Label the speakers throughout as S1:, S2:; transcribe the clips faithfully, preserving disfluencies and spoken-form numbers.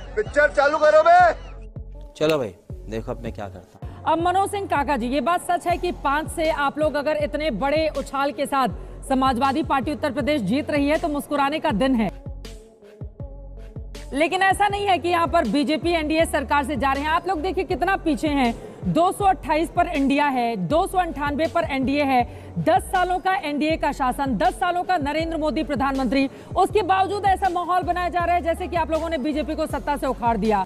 S1: Picture चालू करो बे।
S2: चलो भाई देखो अब मैं क्या करता हूँ।
S3: अब मनोज सिंह काका जी, ये बात सच है कि पांच से आप लोग अगर इतने बड़े उछाल के साथ समाजवादी पार्टी उत्तर प्रदेश जीत रही है तो मुस्कुराने का दिन है, लेकिन ऐसा नहीं है कि यहाँ पर बीजेपी एनडीए सरकार से जा रहे हैं। आप लोग देखिए कितना पीछे हैं। दो सौ अट्ठाईस पर इंडिया है, दो सौ अंठानवे पर एनडीए है। दस सालों का एनडीए का शासन, दस सालों का नरेंद्र मोदी प्रधानमंत्री, उसके बावजूद ऐसा माहौल बनाया जा रहा है जैसे कि आप लोगों ने बीजेपी को सत्ता से उखाड़ दिया।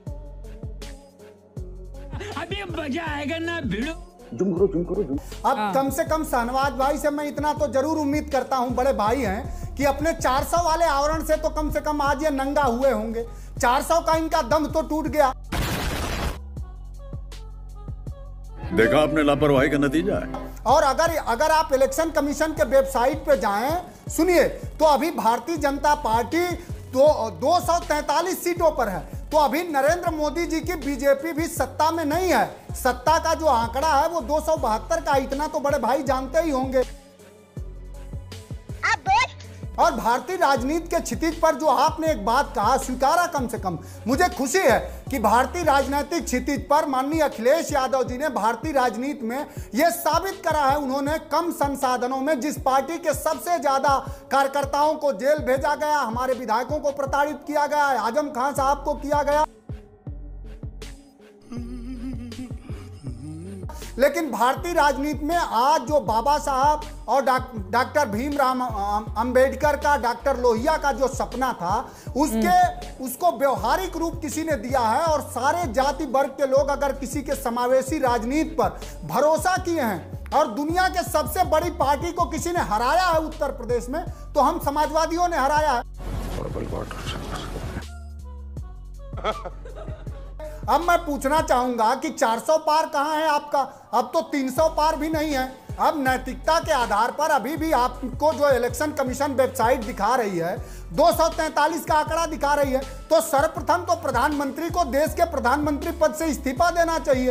S4: अभी मजा आएगा ना भिड़ो।
S5: जुम करो, जुम करो, जुम। अब कम से कम शहनवाज भाई से मैं इतना तो जरूर उम्मीद करता हूं, बड़े भाई हैं, कि अपने चार सौ वाले आवरण से तो कम से कम आज ये नंगा हुए होंगे। चार सौ का इनका दम तो टूट गया।
S6: देखा आपने लापरवाही का नतीजा है।
S5: और अगर अगर आप इलेक्शन कमीशन के वेबसाइट पे जाएं, सुनिए, तो अभी भारतीय जनता पार्टी तो दो सौ तैंतालीस सीटों पर है। तो अभी नरेंद्र मोदी जी की बीजेपी भी सत्ता में नहीं है। सत्ता का जो आंकड़ा है वो दो सौ बहत्तर का, इतना तो बड़े भाई जानते ही होंगे। और भारतीय राजनीति के क्षितिज पर जो आपने एक बात कहा, स्वीकारा, कम से कम मुझे खुशी है कि भारतीय राजनीतिक क्षितिज पर माननीय अखिलेश यादव जी ने भारतीय राजनीति में यह साबित करा है। उन्होंने कम संसाधनों में जिस पार्टी के सबसे ज्यादा कार्यकर्ताओं को जेल भेजा गया, हमारे विधायकों को प्रताड़ित किया गया, आजम खान साहब को किया गया, लेकिन भारतीय राजनीति में आज जो बाबा साहब और डॉक्टर भीमराव अंबेडकर का, डॉक्टर लोहिया का जो सपना था, उसके उसको व्यवहारिक रूप किसी ने दिया है। और सारे जाति वर्ग के लोग अगर किसी के समावेशी राजनीति पर भरोसा किए हैं और दुनिया के सबसे बड़ी पार्टी को किसी ने हराया है उत्तर प्रदेश में, तो हम समाजवादियों ने हराया है। अब मैं पूछना चाहूंगा कि चार सौ पार कहां है आपका? अब तो तीन सौ पार भी नहीं है। अब नैतिकता के आधार पर अभी भी आपको जो इलेक्शन कमीशन वेबसाइट दिखा रही है, दो सौ तैंतालीस का आंकड़ा दिखा रही है, तो सर्वप्रथम तो प्रधानमंत्री को देश के प्रधानमंत्री पद से इस्तीफा देना चाहिए।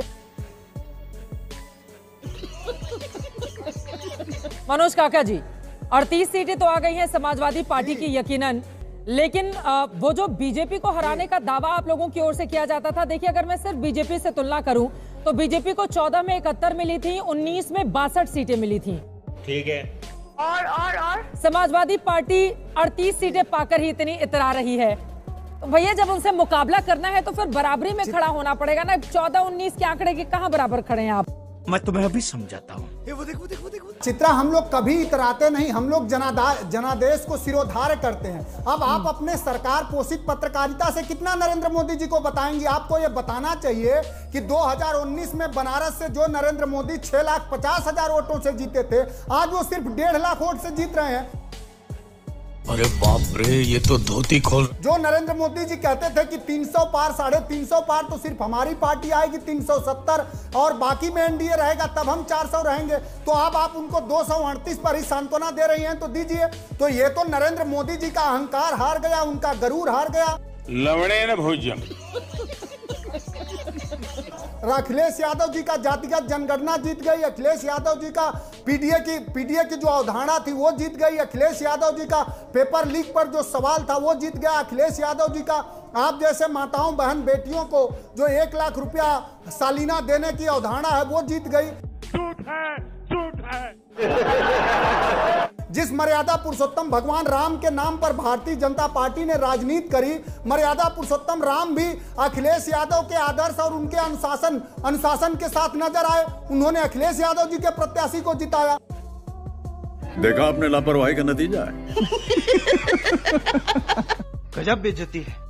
S3: मनोज काका जी, अड़तीस सीटें तो आ गई हैं समाजवादी पार्टी की यकीनन, लेकिन वो जो बीजेपी को हराने का दावा आप लोगों की ओर से किया जाता था, देखिए अगर मैं सिर्फ बीजेपी से तुलना करूं तो बीजेपी को चौदह में इकहत्तर मिली थी, उन्नीस में बासठ सीटें मिली थी।
S4: ठीक है।
S3: और और और समाजवादी पार्टी अड़तीस सीटें पाकर ही इतनी इतरा रही है। तो भैया जब उनसे मुकाबला करना है तो फिर बराबरी में खड़ा होना पड़ेगा ना। चौदह उन्नीस के आंकड़े के कहां बराबर खड़े हैं आप?
S4: मैं तुम्हें अभी समझाता हूँ।
S5: चित्रा, हम लोग कभी इतराते नहीं, हम लोग जनादेश को सिरोधार्य करते हैं। अब आप अपने सरकार पोषित पत्रकारिता से कितना नरेंद्र मोदी जी को बताएंगे? आपको ये बताना चाहिए कि दो हज़ार उन्नीस में बनारस से जो नरेंद्र मोदी छह लाख पचास हजार वोटों से जीते थे, आज वो सिर्फ डेढ़ लाख वोट से जीत रहे हैं।
S4: अरे बाप रे, ये तो धोती खोल।
S5: जो नरेंद्र मोदी जी कहते थे कि तीन सौ पार, साढ़े तीन सौ पार, तो सिर्फ हमारी पार्टी आएगी तीन सौ सत्तर और बाकी में एनडीए रहेगा, तब हम चार सौ रहेंगे। तो अब आप उनको दो सौ अड़तीस पर ही सांत्वना दे रही हैं, तो दीजिए। तो ये तो नरेंद्र मोदी जी का अहंकार हार गया, उनका गरूर हार गया।
S6: लवणे न भोजन।
S5: अखिलेश यादव जी का जातिगत जनगणना जीत गई, अखिलेश यादव जी का पीडीए की पीडीए की जो अवधारणा थी वो जीत गई, अखिलेश यादव जी का पेपर लीक पर जो सवाल था वो जीत गया, अखिलेश यादव जी का आप जैसे माताओं बहन बेटियों को जो एक लाख रुपया सालीना देने की अवधारणा है वो जीत गई।
S6: झूठ है, झूठ है।
S5: जिस मर्यादा पुरुषोत्तम भगवान राम के नाम पर भारतीय जनता पार्टी ने राजनीति करी, मर्यादा पुरुषोत्तम राम भी अखिलेश यादव के आदर्श और उनके अनुशासन अनुशासन के साथ नजर आए। उन्होंने अखिलेश यादव जी के प्रत्याशी को जिताया।
S6: देखा आपने लापरवाही का नतीजा है।
S4: गजब बेइज्जती है।